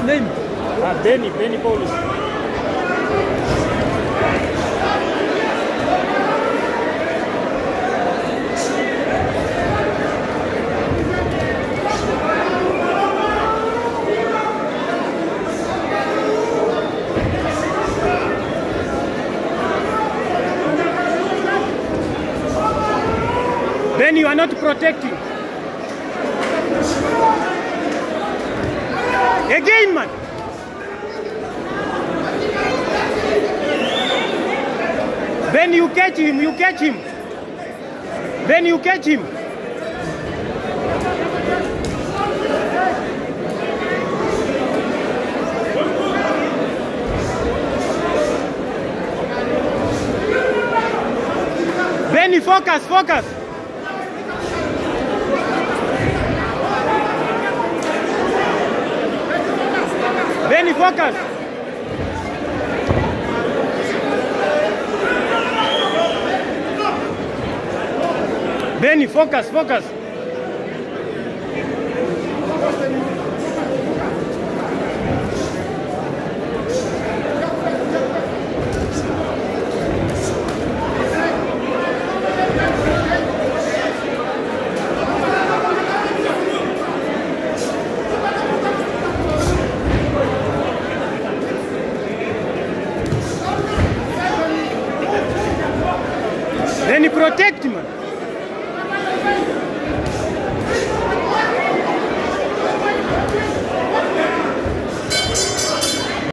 name? Benny Paulus. Benny, you are not protecting. Again, man. Ben, you catch him, you catch him. Ben, you catch him. Benny, focus, focus. Benny, focus. Benny, focus, focus. Benny, protect him.